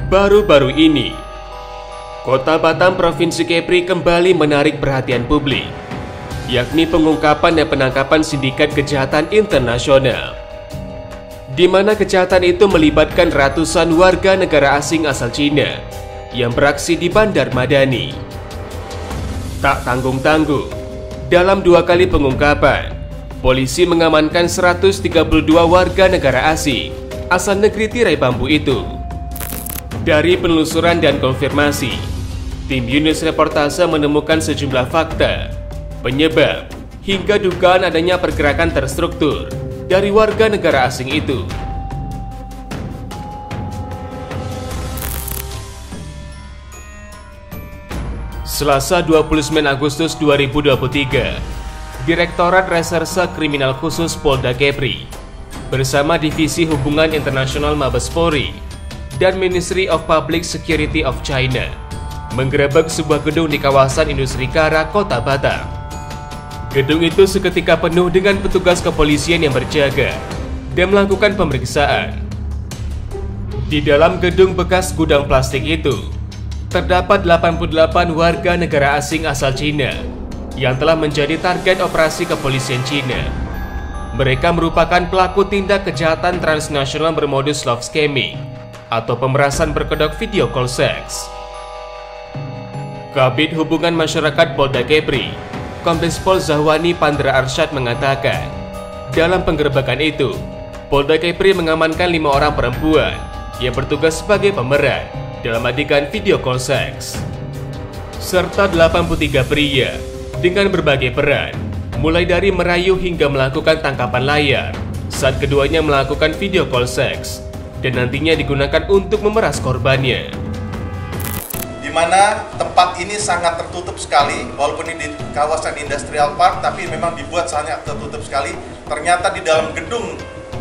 Baru-baru ini, Kota Batam, Provinsi Kepri kembali menarik perhatian publik, yakni pengungkapan dan penangkapan sindikat kejahatan internasional, di mana kejahatan itu melibatkan ratusan warga negara asing asal Cina yang beraksi di Bandar Madani. Tak tanggung-tanggung, dalam 2 kali pengungkapan, polisi mengamankan 132 warga negara asing asal negeri tirai bambu itu. Dari penelusuran dan konfirmasi, tim Yunus Reportase menemukan sejumlah fakta, penyebab, hingga dugaan adanya pergerakan terstruktur dari warga negara asing itu. Selasa 29 Agustus 2023, Direktorat Reserse Kriminal Khusus Polda Kepri bersama Divisi Hubungan Internasional Mabes Polri dan Ministry of Public Security of China menggerebek sebuah gedung di kawasan Industri Kara, Kota Batam. Gedung itu seketika penuh dengan petugas kepolisian yang berjaga dan melakukan pemeriksaan. Di dalam gedung bekas gudang plastik itu, terdapat 88 warga negara asing asal Cina yang telah menjadi target operasi kepolisian Cina. Mereka merupakan pelaku tindak kejahatan transnasional bermodus love scamming atau pemerasan berkedok video call seks. Kabid Hubungan Masyarakat Polda Kepri, Kombes Pol Zahwani Pandra Arsyad mengatakan, dalam penggerebekan itu, Polda Kepri mengamankan 5 orang perempuan yang bertugas sebagai pemeran dalam adegan video call seks, serta 83 pria dengan berbagai peran, mulai dari merayu hingga melakukan tangkapan layar saat keduanya melakukan video call seks dan nantinya digunakan untuk memeras korbannya. Di mana tempat ini sangat tertutup sekali, walaupun ini di kawasan industrial park, tapi memang dibuat sangat tertutup sekali. Ternyata di dalam gedung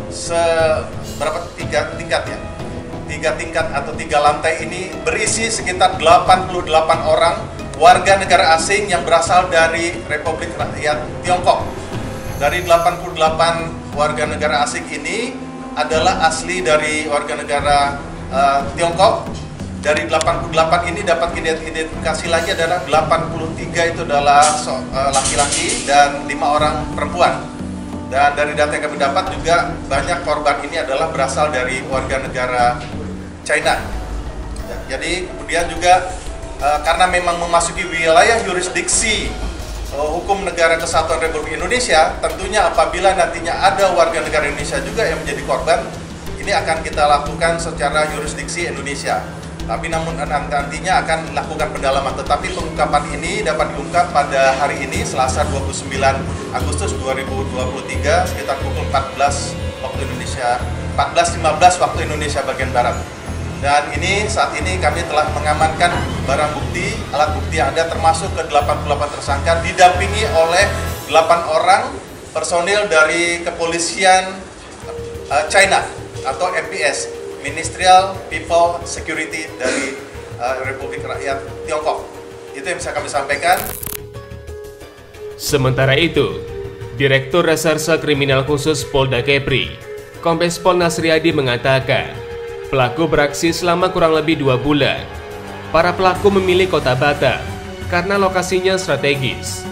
tiga tingkat ya, 3 tingkat atau 3 lantai ini berisi sekitar 88 orang warga negara asing yang berasal dari Republik Rakyat Tiongkok. Dari 88 warga negara asing ini adalah asli dari warga negara Tiongkok. Dari 88 ini dapat identifikasi lagi adalah 83 itu adalah laki-laki dan 5 orang perempuan. Dan dari data yang kami dapat juga banyak korban ini adalah berasal dari warga negara China. Jadi kemudian juga karena memang memasuki wilayah yurisdiksi hukum negara kesatuan Republik Indonesia, tentunya apabila nantinya ada warga negara Indonesia juga yang menjadi korban, ini akan kita lakukan secara yurisdiksi Indonesia. Tapi namun nantinya akan lakukan pendalaman. Tetapi pengungkapan ini dapat diungkap pada hari ini, Selasa 29 Agustus 2023 sekitar pukul 14 waktu Indonesia, 14.15 waktu Indonesia bagian Barat. Dan ini saat ini kami telah mengamankan barang bukti, alat bukti yang ada termasuk ke 88 tersangka didampingi oleh 8 orang personil dari kepolisian China atau MPS, Ministerial People Security dari Republik Rakyat Tiongkok. Itu yang bisa kami sampaikan. Sementara itu, Direktur Reserse Kriminal Khusus Polda Kepri, Kombes Pol Nasriadi mengatakan, pelaku beraksi selama kurang lebih 2 bulan. Para pelaku memilih Kota Batam karena lokasinya strategis.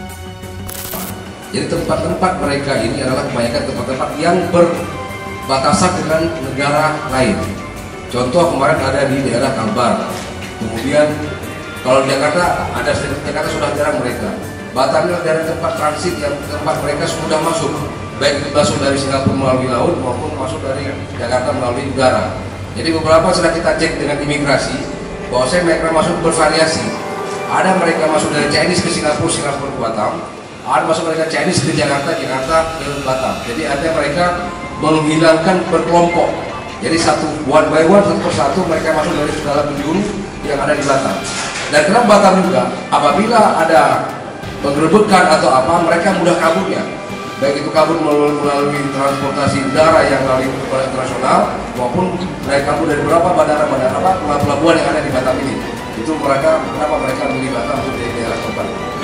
Jadi tempat-tempat mereka ini adalah kebanyakan tempat-tempat yang berbatasan dengan negara lain. Contoh kemarin ada di daerah Kalbar. Kemudian kalau di Jakarta ada, Jakarta sudah jarang mereka. Batam adalah daerah tempat transit yang tempat mereka sudah masuk, baik masuk dari Singapura melalui laut maupun masuk dari Jakarta melalui udara. Jadi beberapa sudah kita cek dengan imigrasi, bahwasanya mereka masuk bervariasi. Ada mereka masuk dari Chinese ke Singapura, Singapura ke Batam. Ada masuk mereka Chinese ke Jakarta, Jakarta ke Batam. Jadi ada mereka menghilangkan berkelompok. Jadi one by one, satu persatu mereka masuk dari segala penjuru yang ada di Batam. Dan kenapa Batam juga? Apabila ada penggerebekan atau apa, mereka mudah kaburnya. Baik itu kabur melalui transportasi udara yang melalui internasional maupun naik kabur dari beberapa bandara-bandara pelabuhan yang ada di Batam ini. Itu mereka, kenapa mereka memilih Batam untuk di daerah tempat.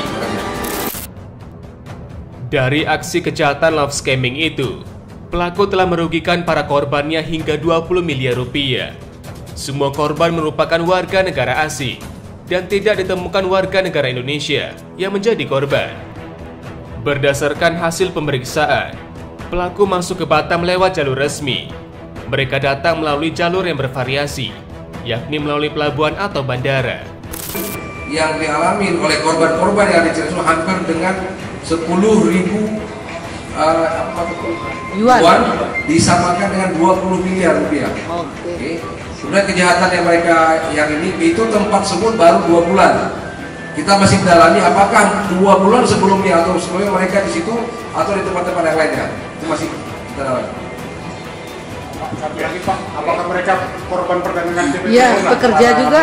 Dari aksi kejahatan love scamming itu, pelaku telah merugikan para korbannya hingga 20 miliar rupiah. Semua korban merupakan warga negara asing dan tidak ditemukan warga negara Indonesia yang menjadi korban. Berdasarkan hasil pemeriksaan, pelaku masuk ke Batam lewat jalur resmi. Mereka datang melalui jalur yang bervariasi, yakni melalui pelabuhan atau bandara. Yang dialami oleh korban-korban yang dicari hampir dengan 10.000 yuan disamakan dengan 20 miliar rupiah. Oke. Sebenarnya kejahatan yang mereka yang ini itu tempat sebut baru 2 bulan. Kita masih mendalami apakah 2 bulan sebelumnya atau sebelumnya mereka di situ atau di tempat-tempat yang lainnya. Itu masih kita dalami. Satu lagi Pak, apakah mereka korban perdagangan CPT? Iya, pekerja juga.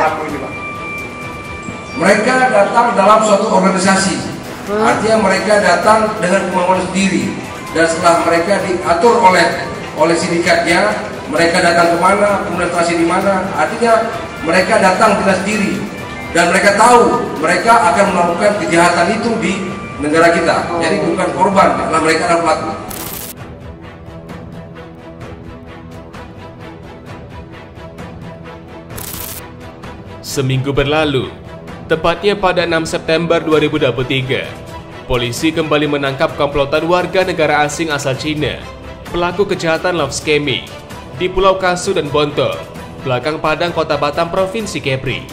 Mereka datang dalam suatu organisasi. Artinya mereka datang dengan kemauan sendiri. Dan setelah mereka diatur oleh sindikatnya, mereka datang kemana, komunikasi di mana. Artinya mereka datang tidak sendiri. Dan mereka tahu mereka akan melakukan kejahatan itu di negara kita. Jadi bukan korban, karena mereka adalah pelaku. Seminggu berlalu, tepatnya pada 6 September 2023, polisi kembali menangkap komplotan warga negara asing asal Cina, pelaku kejahatan love scamming di Pulau Kasu dan Bonto, belakang Padang, Kota Batam, Provinsi Kepri.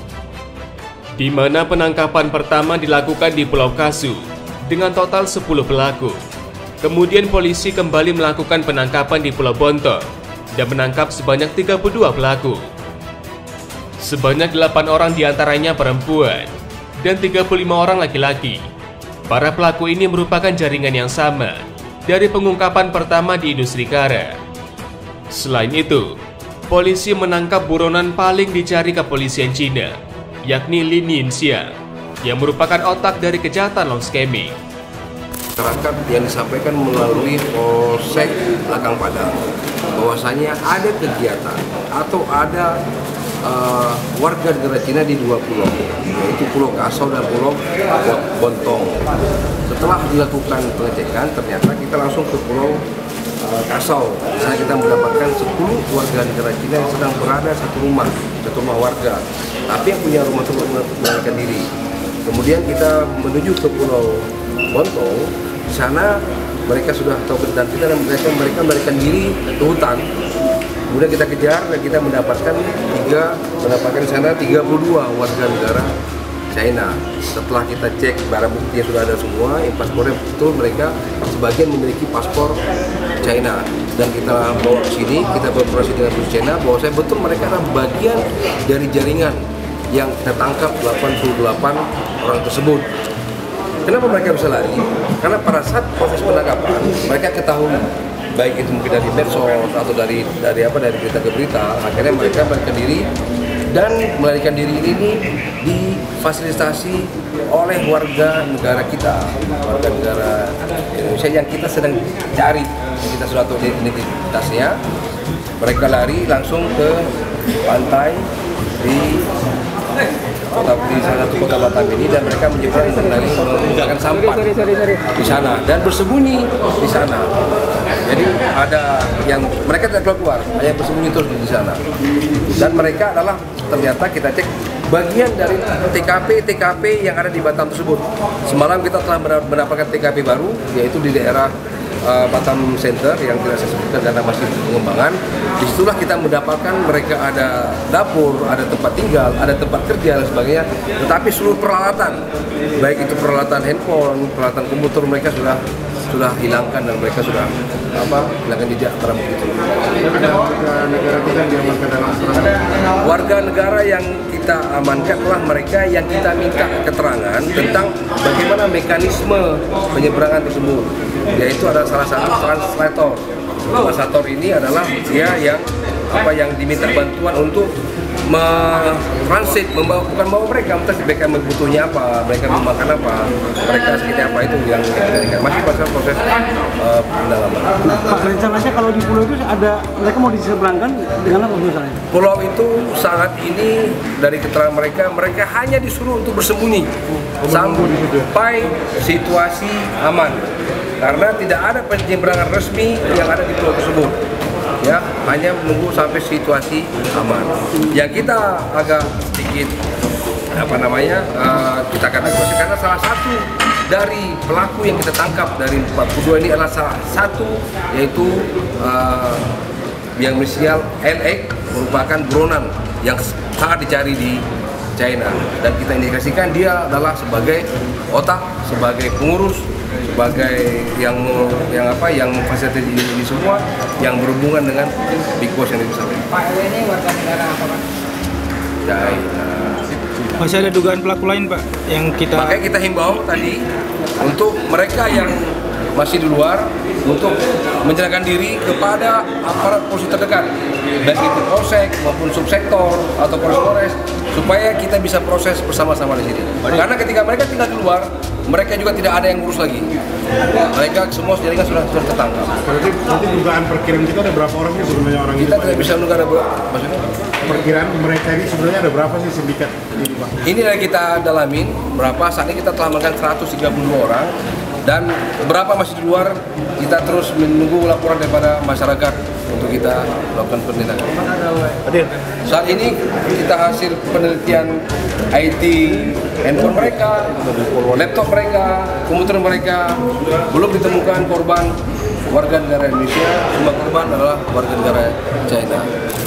Di mana penangkapan pertama dilakukan di Pulau Kasu dengan total 10 pelaku. Kemudian polisi kembali melakukan penangkapan di Pulau Bonto dan menangkap sebanyak 32 pelaku. Sebanyak 8 orang diantaranya perempuan dan 35 orang laki-laki. Para pelaku ini merupakan jaringan yang sama dari pengungkapan pertama di industri kara. Selain itu, polisi menangkap buronan paling dicari kepolisian Cina, yakni Lin Yinxiang, yang merupakan otak dari kejahatan love scamming. Masyarakat yang disampaikan melalui Polsek Belakang Padang bahwasanya ada kegiatan atau ada warga negara Cina di 2 pulau, yaitu Pulau Kasau dan Pulau Bontong. Setelah dilakukan pengecekan, ternyata kita langsung ke Pulau Kasau. Di sana kita mendapatkan 10 warga negara Cina yang sedang berada satu rumah warga, tapi yang punya rumah tersebut melarikan diri. Kemudian kita menuju ke Pulau Bontong. Di sana mereka sudah tahu keadaan kita dan mereka melarikan diri ke hutan. Kemudian kita kejar dan kita mendapatkan di sana 32 warga negara China. Setelah kita cek barang buktinya sudah ada semua, yang paspornya betul, mereka sebagian memiliki paspor China. Dan kita bawa ke sini, kita berkoordinasi dengan polisi China bahwa saya betul mereka adalah bagian dari jaringan yang kita tangkap 88 orang tersebut. Kenapa mereka bisa lari? Karena pada saat proses penangkapan mereka ketahui, baik itu mungkin dari medsos atau dari berita ke berita, akhirnya mereka melarikan diri, dan melarikan diri ini difasilitasi oleh warga negara kita, warga negara Indonesia yang kita sedang cari, kita sudah tahu identitasnya. Mereka lari langsung ke pantai di salah satu kota Batam ini, dan mereka menyeberang menggunakan sampah di sana dan bersembunyi di sana. Jadi ada yang mereka tidak keluar, hanya bersembunyi terus di sana. Dan mereka adalah ternyata kita cek bagian dari TKP yang ada di Batam tersebut. Semalam kita telah mendapatkan TKP baru, yaitu di daerah Batam Center yang tidak saya sebutkan karena masih pengembangan. Disitulah kita mendapatkan mereka ada dapur, ada tempat tinggal, ada tempat kerja dan sebagainya. Tetapi seluruh peralatan, baik itu peralatan handphone, peralatan komputer, mereka sudah hilangkan dan mereka sudah hilangkan jejak barang bukti itu. Warga negara yang kita amankan adalah mereka yang kita minta keterangan tentang bagaimana mekanisme penyeberangan tersebut, yaitu ada salah satu translator. Translator ini adalah dia yang diminta bantuan untuk mentransit, bukan bawa mereka butuhnya apa, mereka mau makan apa, mereka seperti apa, itu yang masih proses pendalaman. Pak, rencananya kalau di pulau itu ada mereka mau diseberangkan dengan apa misalnya? Pulau itu saat ini dari keterangan mereka hanya disuruh untuk bersembunyi sampai situasi aman, karena tidak ada penyeberangan resmi yang ada di pulau tersebut. ya, hanya menunggu sampai situasi aman. Yang kita agak sedikit kita akan evaluasi karena salah satu dari pelaku yang kita tangkap dari 42 ini adalah salah satu, yaitu yang inisial LX, merupakan buronan yang sangat dicari di China, dan kita indikasikan dia adalah sebagai otak, sebagai pengurus, sebagai yang memfasilitasi ini semua yang berhubungan dengan Big Boss yang disampaikan. Pak LW ini warga negara apa, Pak? China. Masih ada dugaan pelaku lain, Pak, yang kita... Makanya kita himbau tadi untuk mereka yang masih di luar untuk menyerahkan diri kepada aparat polisi terdekat, baik itu polsek maupun subsektor atau polres, supaya kita bisa proses bersama-sama di sini. Karena ketika mereka tinggal di luar, mereka juga tidak ada yang ngurus lagi. Mereka semua jaringan sudah tertangkap. Berarti nanti dugaan perkiraan kita ada berapa orang sih sebenarnya orang Kita ini? tidak bisa menduga ada berapa. Maksudnya? Perkiraan mereka ini sebenarnya ada berapa sih sindikat ini, Pak? Ini yang kita dalamin berapa. Saat ini kita telah mengamankan 132 orang dan berapa masih di luar. Kita terus menunggu laporan daripada masyarakat untuk kita lakukan penindakan. Saat ini kita hasil penelitian IT handphone mereka, laptop mereka, komputer mereka, belum ditemukan korban warga negara Indonesia. Semua korban adalah warga negara China.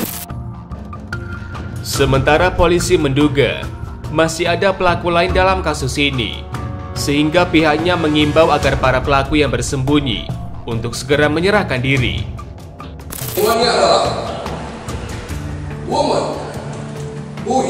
Sementara polisi menduga masih ada pelaku lain dalam kasus ini, sehingga pihaknya mengimbau agar para pelaku yang bersembunyi untuk segera menyerahkan diri. Tujuannya adalah woman who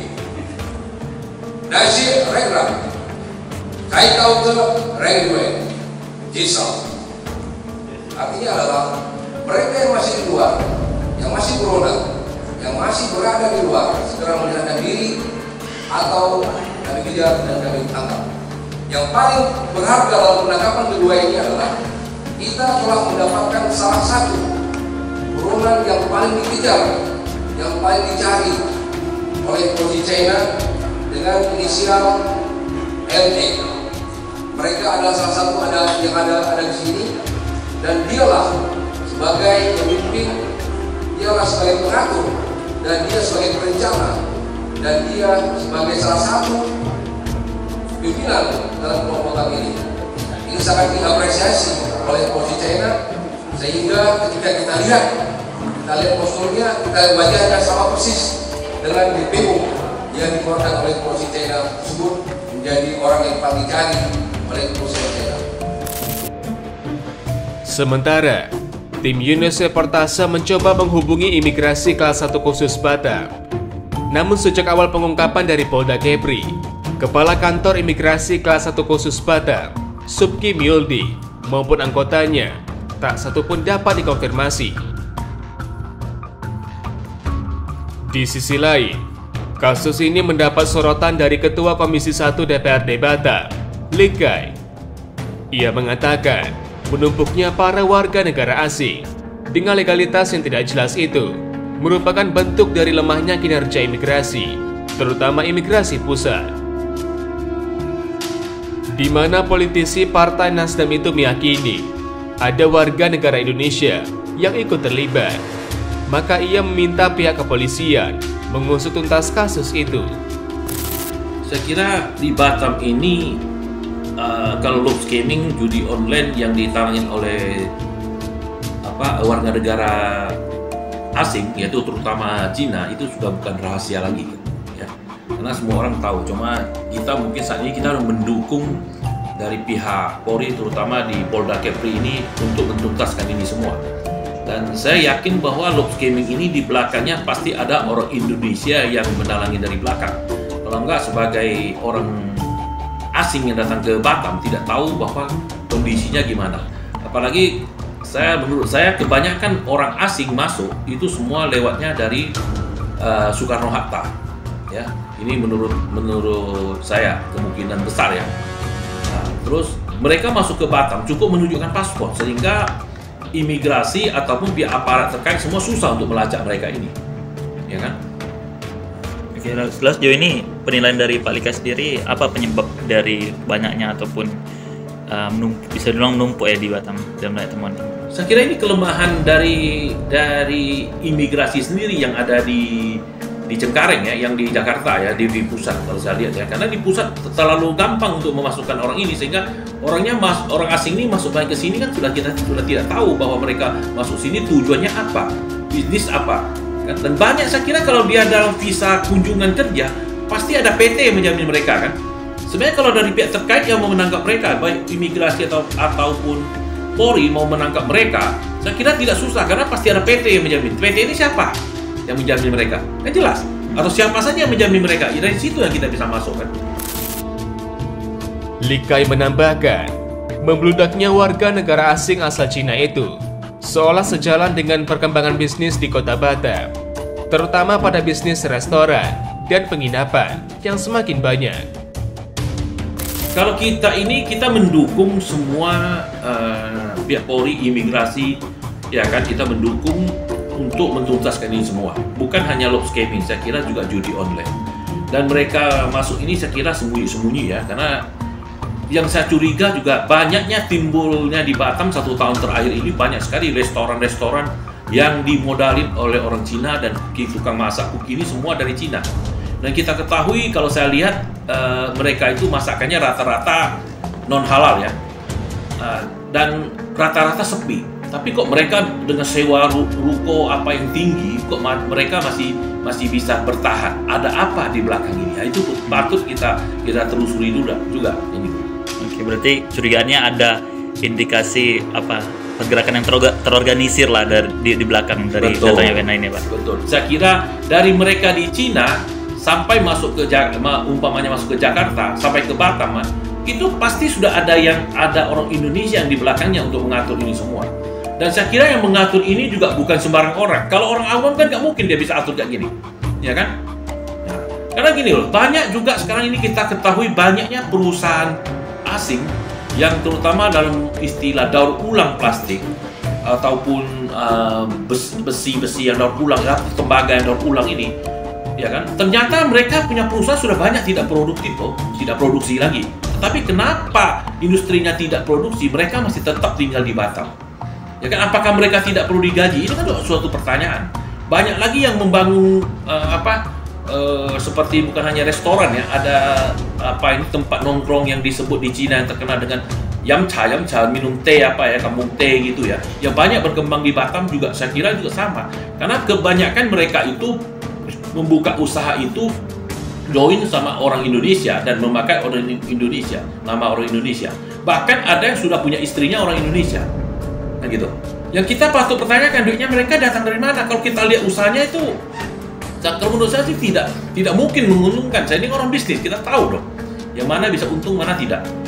Nasir Regram Kaitau Rengwe Jisau. Artinya adalah mereka yang masih di luar, yang masih berontak, yang masih berada di luar, segera menyerahkan diri atau kami kejar dan kami tangkap. Yang paling berharga dalam penangkapan kedua ini adalah kita telah mendapatkan salah satu buronan yang paling dikejar, yang paling dicari oleh polisi China dengan inisial LX. Mereka adalah salah satu yang ada di sini, dan dialah sebagai pemimpin, dialah sebagai pengatur, dan dia sebagai perencana, dan dia sebagai salah satu pimpinan dalam kelompok ini. Ini sangat diapresiasi oleh polisi China, sehingga ketika kita lihat posturnya, kita wajahnya sama persis dengan DPO yang dikeluarkan oleh polisi China tersebut, menjadi orang yang paling dicari oleh polisi China. Sementara tim Yunus Reportase mencoba menghubungi imigrasi kelas 1 khusus Batam. Namun sejak awal pengungkapan dari Polda Kepri, Kepala Kantor Imigrasi kelas 1 khusus Batam, Subki Miuldi, maupun anggotanya, tak satupun dapat dikonfirmasi. Di sisi lain, kasus ini mendapat sorotan dari Ketua Komisi 1 DPRD Batam, Likai. Ia mengatakan, menumpuknya para warga negara asing dengan legalitas yang tidak jelas itu merupakan bentuk dari lemahnya kinerja imigrasi, terutama imigrasi pusat. Di mana politisi Partai Nasdem itu meyakini ada warga negara Indonesia yang ikut terlibat, maka ia meminta pihak kepolisian mengusut tuntas kasus itu. Saya kira di Batam ini kalau loop scamming, judi online yang ditangani oleh warga negara asing, yaitu terutama Cina, itu sudah bukan rahasia lagi, ya. Karena semua orang tahu. Cuma kita mungkin saat ini kita harus mendukung dari pihak Polri, terutama di Polda Kepri ini, untuk menuntaskan ini semua. Dan saya yakin bahwa loop scamming ini di belakangnya pasti ada orang Indonesia yang menalangi dari belakang. Kalau enggak, sebagai orang asing yang datang ke Batam tidak tahu bahwa kondisinya gimana. Apalagi menurut saya kebanyakan orang asing masuk itu semua lewatnya dari Soekarno-Hatta. Ya, ini menurut saya kemungkinan besar ya. Nah, terus mereka masuk ke Batam cukup menunjukkan paspor, sehingga imigrasi ataupun pihak aparat terkait semua susah untuk melacak mereka ini, ya kan? Oke, jelas sejauh ini penilaian dari Pak Lika sendiri, apa penyebab dari banyaknya ataupun bisa dibilang menumpuk ya di Batam dalam temuan? Saya kira ini kelemahan dari imigrasi sendiri yang ada di Cengkareng ya, yang di Jakarta ya, di pusat kalau saya lihat ya, karena di pusat terlalu gampang untuk memasukkan orang ini, sehingga orang asing ini masuk baik ke sini kan sudah tidak tahu bahwa mereka masuk sini tujuannya apa, bisnis apa. Dan banyak saya kira kalau dia dalam visa kunjungan kerja pasti ada PT yang menjamin mereka kan. Sebenarnya kalau dari pihak terkait yang mau menangkap mereka, baik imigrasi ataupun Polri mau menangkap mereka, saya kira tidak susah karena pasti ada PT yang menjamin. PT ini siapa yang menjamin mereka? Kan jelas. Atau siapa saja yang menjamin mereka? Ya, dari situ yang kita bisa masuk kan. Likai menambahkan, membludaknya warga negara asing asal Cina itu seolah sejalan dengan perkembangan bisnis di Kota Batam, terutama pada bisnis restoran dan penginapan yang semakin banyak. Kalau kita mendukung semua pihak Polri, imigrasi, ya kan, kita mendukung untuk mentuntaskan ini semua. Bukan hanya lob scamming, saya kira juga judi online. Dan mereka masuk ini saya kira sembunyi-sembunyi ya, karena yang saya curiga juga banyaknya timbulnya di Batam 1 tahun terakhir ini banyak sekali restoran-restoran yang dimodalin oleh orang Cina, dan tukang masak kuki ini semua dari Cina. Dan kita ketahui kalau saya lihat mereka itu masakannya rata-rata non halal ya, dan rata-rata sepi. Tapi kok mereka dengan sewa ruko apa yang tinggi, kok mereka masih bisa bertahan? Ada apa di belakang ini? Itu patut kita telusuri juga ini. Oke, berarti curigaannya ada indikasi apa pergerakan yang terorganisir lah di belakang dari datanya Wena ini, Pak. Betul. Saya kira dari mereka di Cina sampai masuk ke umpamanya masuk ke Jakarta sampai ke Batam, itu pasti sudah ada orang Indonesia yang di belakangnya untuk mengatur ini semua. Dan saya kira yang mengatur ini juga bukan sembarang orang. Kalau orang awam kan nggak mungkin dia bisa atur kayak gini, ya kan? Nah, karena gini loh, banyak juga sekarang ini kita ketahui banyaknya perusahaan asing yang terutama dalam istilah daur ulang plastik ataupun besi-besi yang daur ulang ya, tembaga yang daur ulang ini, ya kan? Ternyata mereka punya perusahaan sudah banyak tidak produktif, tidak produksi lagi. Tetapi kenapa industrinya tidak produksi? Mereka masih tetap tinggal di Batam. Ya kan, apakah mereka tidak perlu digaji? Ini kan suatu pertanyaan. Banyak lagi yang membangun seperti bukan hanya restoran ya, ada tempat nongkrong yang disebut di Cina yang terkenal dengan yamcha, minum teh kampung teh gitu ya. Yang banyak berkembang di Batam juga saya kira juga sama. Karena kebanyakan mereka itu membuka usaha itu join sama orang Indonesia dan memakai orang Indonesia, nama orang Indonesia. Bahkan ada yang sudah punya istrinya orang Indonesia. Gitu. Yang kita patut pertanyakan, duitnya mereka datang dari mana? Kalau kita lihat usahanya itu, kalau menurut saya sih tidak mungkin menguntungkan. Saya ini orang bisnis, kita tahu dong yang mana bisa untung, mana tidak.